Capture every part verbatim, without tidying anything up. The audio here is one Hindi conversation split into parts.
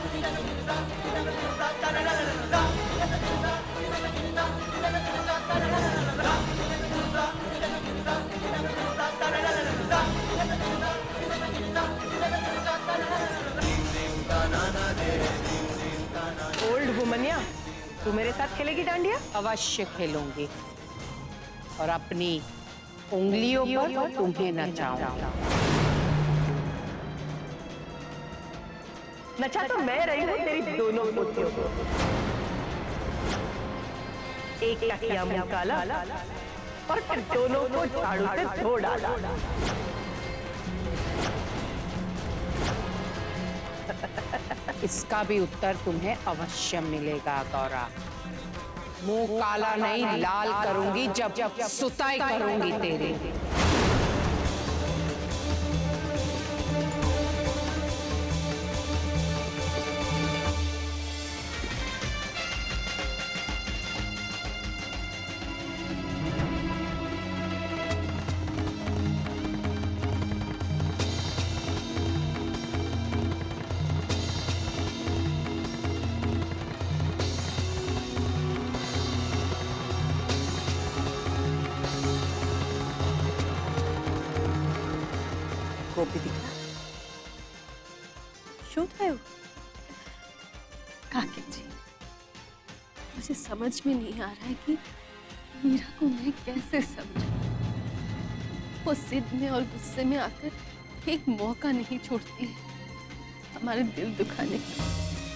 ओल्ड वुमनिया, तू मेरे साथ खेलेगी डांडिया? अवश्य खेलूंगी और अपनी उंगलियों पर तुम्हें नचाऊंगा। नचा तो मैं रही हूँ तेरी दोनों पोतियों को। एक का किया मुंह काला और फिर दोनों को झाड़ू से धो डाला। इसका भी उत्तर तुम्हें अवश्य मिलेगा गौरा। मुंह काला नहीं लाल करूंगी जब जब सुताई करूंगी तेरी। गोपी दिखा शोध है वो। काकी जी, मुझे समझ में नहीं आ रहा है कि मीरा को मैं कैसे समझूं। वो जिद में और गुस्से में आकर एक मौका नहीं छोड़ती है हमारे दिल दुखाने का।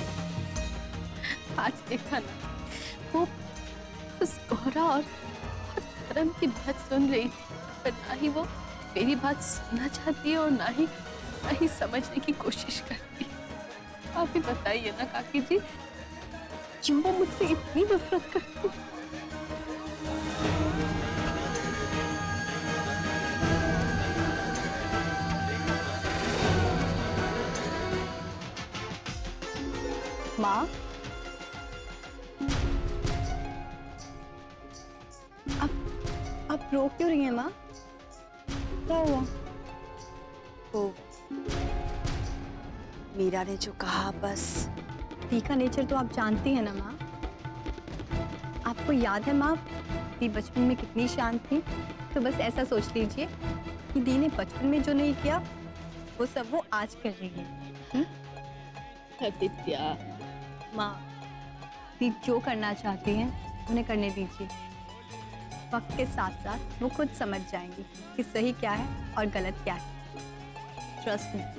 आज देखा ना, वो उस गौरा और धर्म की बात सुन रही थी, पर ना ही वो मेरी बात सुनना चाहती है और ना ही ना ही समझने की कोशिश करती है। आप ही बताइए ना काकी जी, क्यों वो मुझसे इतनी नफरत करती है? माँ, आप आप रो क्यों रही हैं माँ? क्या हुआ? वो मीरा ने जो कहा, बस दी का नेचर तो आप जानती हैं ना माँ। आपको याद है माँ, दी बचपन में कितनी शांत थी, तो बस ऐसा सोच लीजिए कि दी ने बचपन में जो नहीं किया वो सब वो आज कर रही है। विद्या माँ, दी जो करना चाहती हैं उन्हें करने दीजिए। वक्त के साथ साथ वो खुद समझ जाएंगी कि सही क्या है और गलत क्या है। Trust me.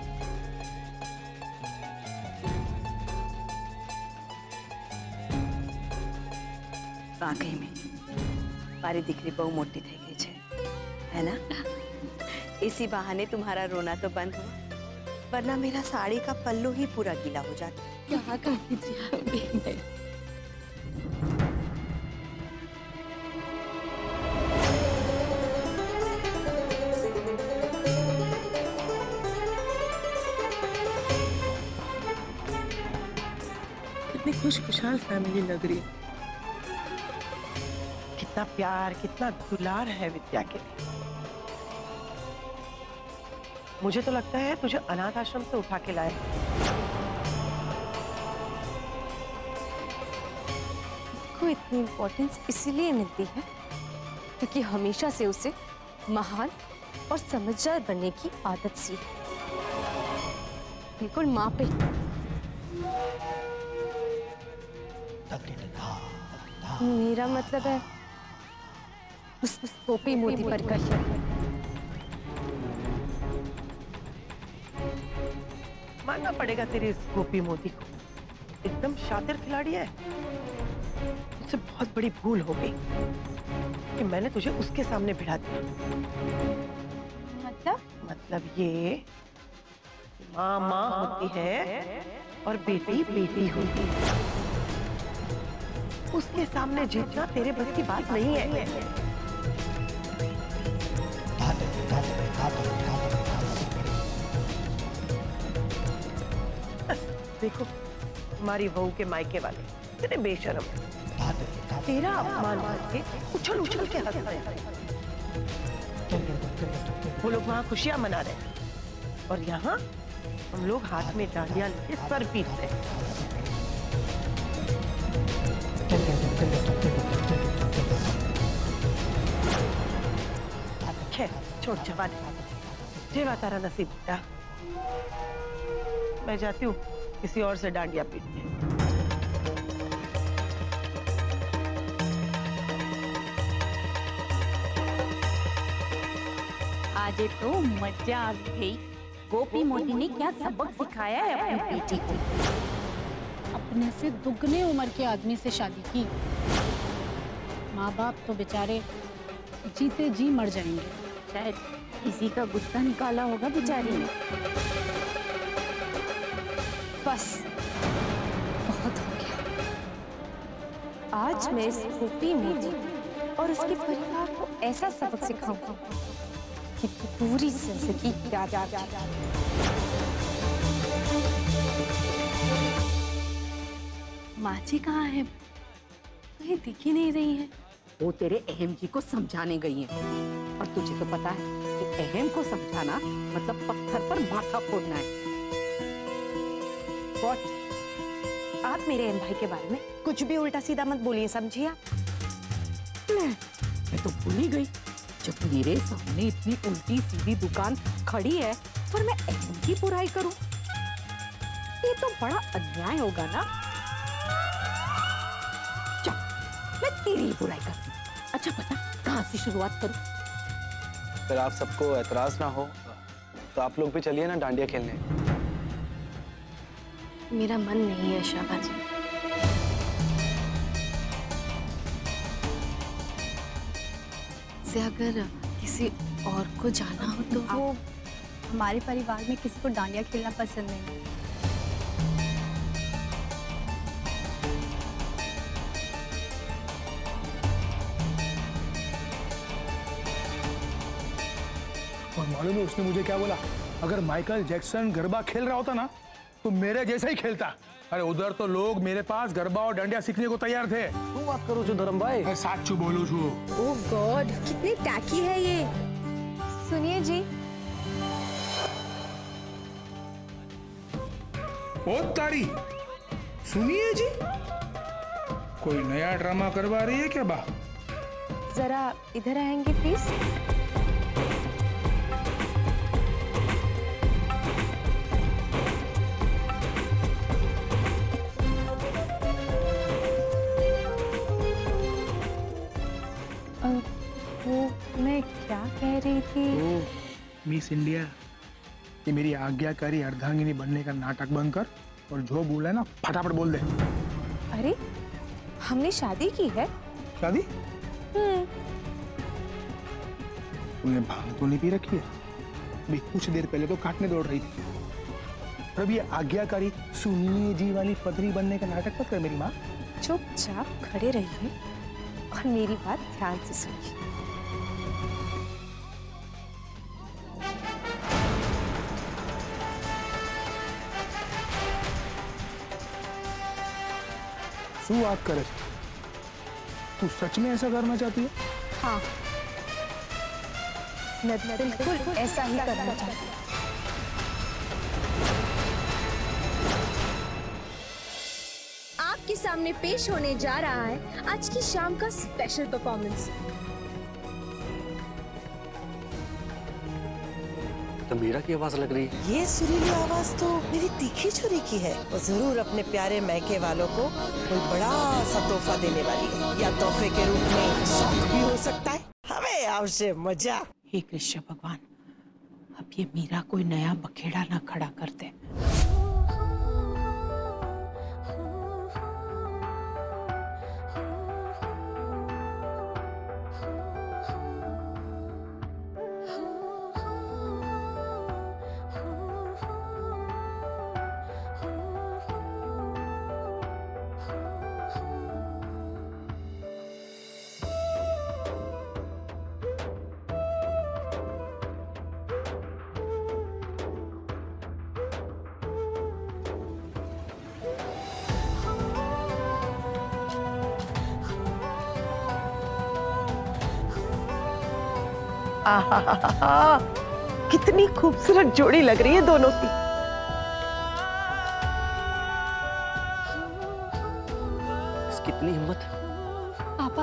वाकई में मारी दीकरी बहु मोटी थी गई है, है ना? इसी बहाने तुम्हारा रोना तो बंद हुआ, वरना मेरा साड़ी का पल्लू ही पूरा गीला हो जाता। क्या काकी जी, कितनी खुशखुशाल फैमिली लग रही है। कितना प्यार, कितना दुलार है विद्या के लिए। मुझे तो लगता है तुझे अनाथ आश्रम से उठा के लाए। इसको इतनी इम्पोर्टेंस इसीलिए मिलती है क्योंकि हमेशा से उसे महान और समझदार बनने की आदत सी है, बिल्कुल माँ पे। मेरा मतलब है उस गोपी मोती पर कर। मानना पड़ेगा तेरी इस गोपी मोती को, एकदम शातिर खिलाड़ी है। मुझसे बहुत बड़ी भूल हो गई कि मैंने तुझे उसके सामने भिड़ा दिया। मतलब मतलब ये माँ माँ होती है और बेटी बेटी होती है। उसके सामने जीतना तेरे बस की बात नहीं है। देखो हमारी बहू के मायके वाले इतने बेशर्म, तेरा अपमान करके उछल उछल के हंस रहे हैं। वो लोग वहां खुशियां मना रहे हैं और यहाँ हम लोग हाथ में डांडिया लेके सर पीटते हैं। खैर छोड़, जवान जेवा तारा नसीब बेटा। मैं जाती हूँ किसी और से डांडिया पीटने। आज तो मजा आ गई। गोपी मोटी ने क्या सबक सिखाया है अपनी बेटी को। अपने से दुगने उम्र के आदमी से शादी की। माँ बाप तो बेचारे जीते जी मर जाएंगे। शायद किसी का गुस्सा निकाला होगा बेचारी ने। बस बहुत हो गया। आज मैं इस गोपी मोटी और उसके परिवार को ऐसा सबक सिखाऊंगा कि पूरी जिंदगी याद आ जाए। माँ जी कहाँ है? कहीं दिख ही नहीं रही है। वो तेरे अहम जी को समझाने गई है। और तुझे तो पता है कि अहम को समझाना मतलब पत्थर पर माथा फोड़ना है। What? आप मेरे अहम भाई के बारे में कुछ भी उल्टा सीधा मत बोलिए, समझिए आप? मैं तो भूल ही गई, जब मेरे सामने इतनी उल्टी सीधी दुकान खड़ी है पर मैं अहम की बुराई करूं, ये तो बड़ा अन्याय होगा ना। चल मैं तेरी ही बुराई करती हूँ। अच्छा पता कहाँ से शुरुआत करूं? अगर आप सबको एतराज ना हो तो आप लोग भी चलिए ना डांडिया खेलने। मेरा मन नहीं है शाबा जी। से अगर किसी और को जाना हो तो वो हमारे परिवार में किसी को डांडिया खेलना पसंद नहीं है। और मालूम है उसने मुझे क्या बोला? अगर माइकल जैक्सन गरबा खेल रहा होता ना तो मेरे जैसा ही खेलता। अरे उधर तो लोग मेरे पास गरबा और डंडिया सीखने को तैयार थे। तू बात करो छो धर्म भाई। मैं साचू बोलू छू। ओह गॉड, कितनी टैकी है ये। सुनिए जी। ओ तारी, सुनिए जी, कोई नया ड्रामा करवा रही है क्या बा? जरा इधर आएंगे प्लीज। वो मैं क्या कह रही थी? ओ मिस इंडिया, ये मेरी आज्ञाकारी अर्धांगिनी बनने का नाटक बंद कर और जो बोला है ना फटाफट बोल दे। अरे हमने शादी की है। शादी? हम्म। तूने भांग तो नहीं पी रखी है? अभी कुछ देर पहले तो काटने दौड़ रही थी। और अब ये आज्ञाकारी सुनिए जी वाली पदरी बनने का नाटक मत कर मेरी माँ। चुपचाप खड़े रहिए और मेरी बात ध्यान से सुनिए। तू बात करे, तू सच में ऐसा करना चाहती है? हाँ, मैं बिल्कुल ऐसा ही करना चाहती हूँ। आपके सामने पेश होने जा रहा है आज की शाम का स्पेशल परफॉर्मेंस। तो मीरा की आवाज लग रही है। ये सुरीली आवाज तो मेरी तीखी छुरी की है। वो जरूर अपने प्यारे मैके वालों को कोई बड़ा सा तोहफा देने वाली है, या तोहफे के रूप में शौक भी हो सकता है। हमें आपसे मजा। हे कृष्ण भगवान, अब ये मीरा कोई नया बखेड़ा ना खड़ा कर दे। आहा, कितनी खूबसूरत जोड़ी लग रही है दोनों की। कितनी हिम्मत। पापा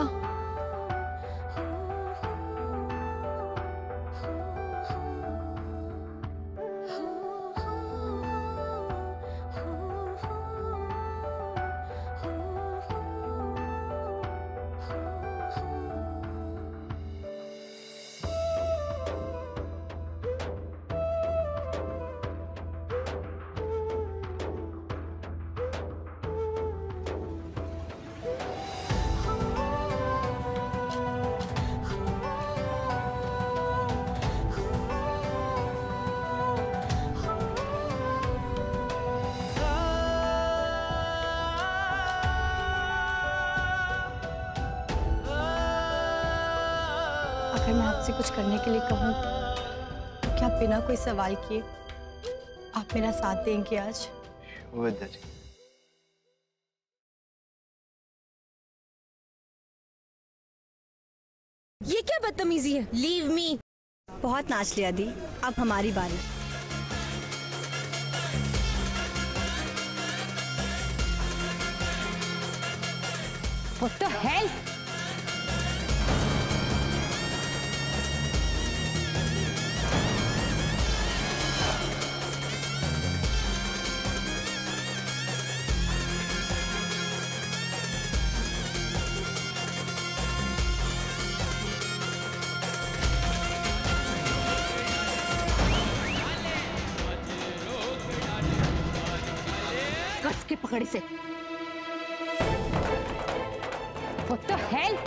अगर मैं आपसे कुछ करने के लिए कहूँ तो क्या बिना कोई सवाल किए आप मेरा साथ देंगे आज? विद्या जी, ये क्या बदतमीजी है? Leave me. बहुत नाच लिया दी, अब हमारी बारी। What the hell? कस के पकड़े से। What the hell?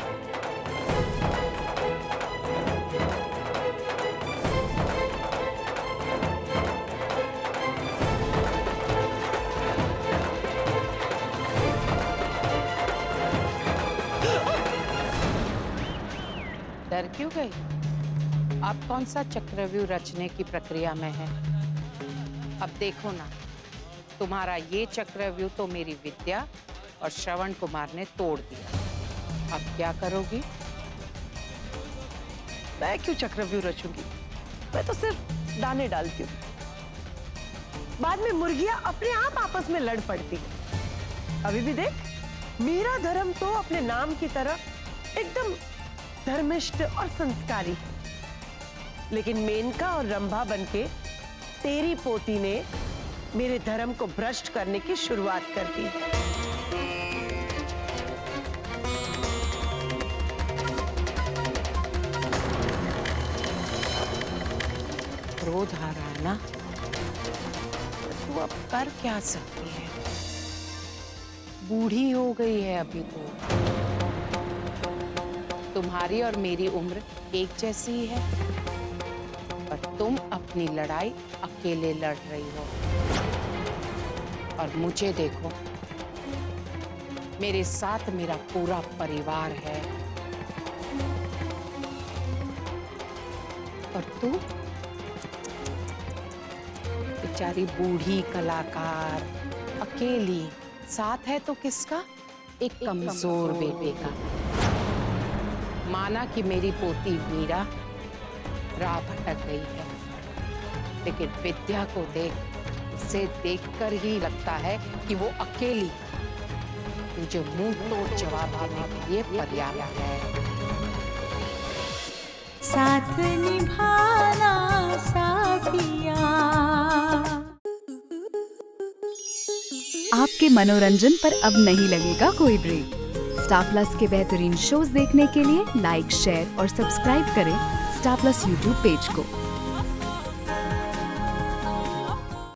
डर क्यों गई? आप कौन सा चक्रव्यूह रचने की प्रक्रिया में है? अब देखो ना, तुम्हारा ये चक्रव्यूह तो मेरी विद्या और श्रवण कुमार ने तोड़ दिया। अब क्या करोगी? मैं क्यों चक्रव्यूह रचूंगी? मैं तो सिर्फ दाने डालती हूँ। बाद में मुर्गियां अपने आप आपस में लड़ पड़ती हैं। अभी भी देख, मेरा धर्म तो अपने नाम की तरह एकदम धर्मिष्ठ और संस्कारी है। लेकिन मेनका और रंभा बनके तेरी पोती ने मेरे धर्म को भ्रष्ट करने की शुरुआत कर दी। क्रोध आ रहा है ना? तू अब कर क्या सकती है? बूढ़ी हो गई है अभी तो। तुम्हारी और मेरी उम्र एक जैसी ही है, पर तुम अपनी लड़ाई अकेले लड़ रही हो। और मुझे देखो, मेरे साथ मेरा पूरा परिवार है। और तू बेचारी बूढ़ी कलाकार, अकेली, साथ है तो किसका? एक कमजोर बेटे का। माना कि मेरी पोती मीरा राह भटक गई है, लेकिन विद्या को देख, उसे देखकर ही लगता है कि वो अकेली मुझे मुंह तोड़ जवाब देने के लिए पर्याप्त है। साथ निभाना साथिया। आपके मनोरंजन पर अब नहीं लगेगा कोई ब्रेक। स्टार प्लस के बेहतरीन शोज देखने के लिए लाइक, शेयर और सब्सक्राइब करें स्टार प्लस यूट्यूब पेज को।